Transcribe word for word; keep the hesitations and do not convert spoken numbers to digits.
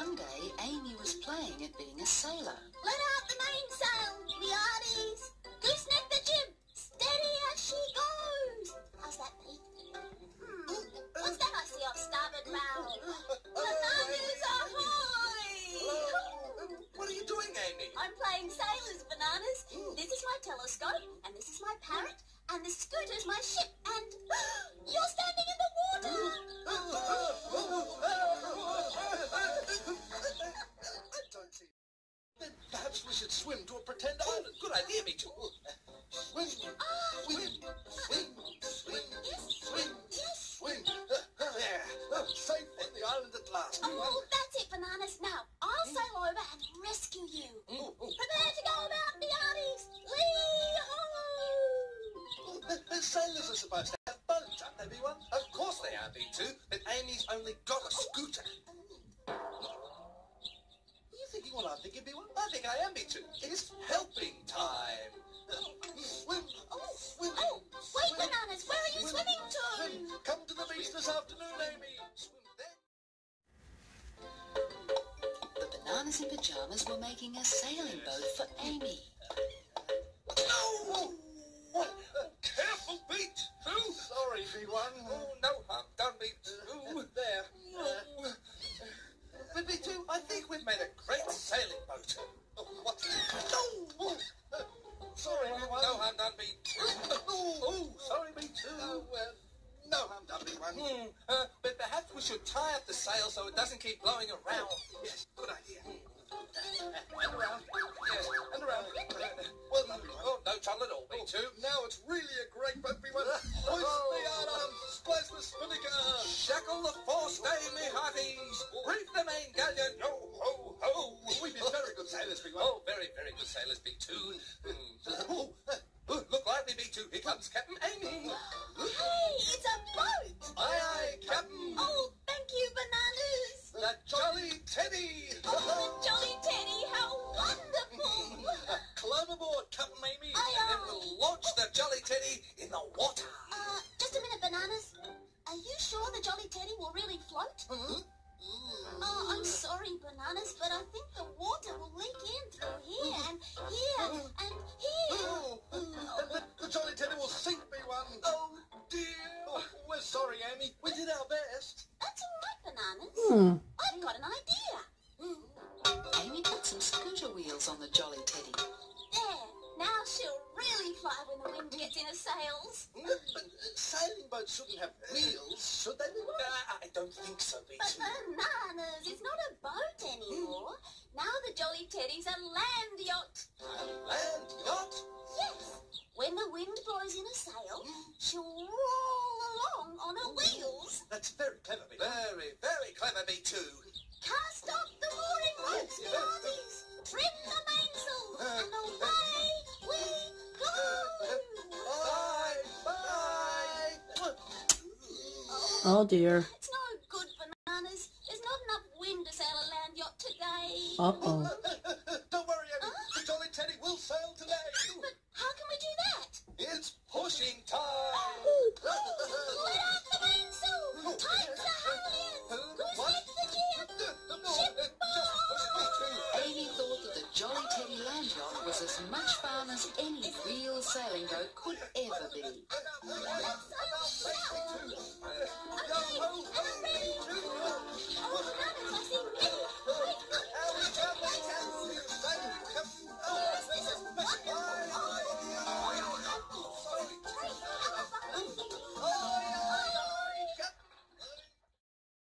One day, Amy was playing at being a sailor. Let out the mainsail, the hearties. Gooseneck the jib, steady as she goes. How's that, Pete? Hmm. What's that I see off starboard bow? Bananas ahoy! What are you doing, Amy? I'm playing sailors, Bananas. This is my telescope, and this is my parrot, and the scooter's my ship, and you're standing in the water. I don't see. Then perhaps we should swim to a pretend island. Good idea, me too. Swim, swim, swim, swim, swim, swim. There, oh, safe on the island at last. Oh, that's it, Bananas. Now, I'll sail over and rescue you. Oh, oh. Prepare to go about the hearties. Lee-ho! Oh, the, the sailors are supposed to have boats, aren't they, B one? Of course they are, B two, but Amy's only got a scooter. Are you thinking what I'm thinking, B one? I think I am, B two. It's helping time. Swim, Oh, swim, oh, wait, swim, Bananas, where are you swim, swimming to? swim. Come to the beach this afternoon, Amy. Swim then. The Bananas in Pyjamas were making a sailing boat for Amy. No! What? Careful, Beat two. Sorry, B one. Oh, no harm done, Beat two. There. Uh, but B two, I think we've made a great sailing boat. Oh, what? No! Uh, sorry, B one. No harm done, Beat two. Oh, oh, sorry, B two. Oh, well, no harm done, B one. Hmm. Uh, but perhaps we should tie up the sail so it doesn't keep blowing around. Yes, good idea. And around. Yes, and around. Well, oh, no trouble at all, B two. Now it's really a great boat, B one. Hoist the yardarms, splice the spinnaker. Shackle the forestay, me hearties. Reef the main galleon, yo ho ho. We've been very good sailors, B one. Oh, very, very good sailors, B two. Mm. Oh, uh, look lively, B two. Here comes Captain Amy. Hey, it's a boat. Aye, aye, Captain. Oh, thank you, Bananas. The Jolly Teddy. Oh, the Jolly Teddy, how wonderful. Climb aboard, Captain Amy, Aye, and then aye. we'll launch the Jolly Teddy in the water. Uh, just a minute, Bananas. Are you sure the Jolly Teddy will really float? Hmm? Oh, I'm sorry, Bananas, but I think the water will leak in through here and here and here. Oh, the, the Jolly Teddy will sink, B one. Oh, dear. Oh, we're sorry, Amy. We did our best. That's all right, Bananas. Hmm. I've got an idea. Amy put some scooter wheels on the Jolly Teddy. There. Now she'll really fly when the wind gets in her sails. Mm, But uh, sailing boats shouldn't have wheels, should they? Uh, I don't think so, B But two. Bananas, it's not a boat anymore. Now the Jolly Teddy's a land yacht. A land yacht? Yes. When the wind blows in a sail, she'll roll along on her wheels. That's very clever, B two. Very, very clever, B two. Cast off the mooring ropes, Yes, the yes. Aussies. Trim the mainsail, Uh, and away we go. Bye, bye. Oh dear. It's no good, Bananas. There's not enough wind to sail a land yacht today. Uh-oh. Don't worry, Amy. Huh? The Jolly Teddy will sail today. But how can we do that? It's pushing time. Let out the mainsail. Tighten the halyards. Gooseneck the jib. Ship board. Amy thought that the Jolly Teddy land yacht was as much fun as any real sailing boat could ever be.